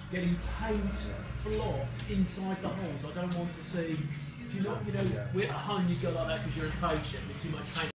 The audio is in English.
getting paint blobs inside the holes. I don't want to see. Do you know, we're at home you go like that because you're impatient with too much paint.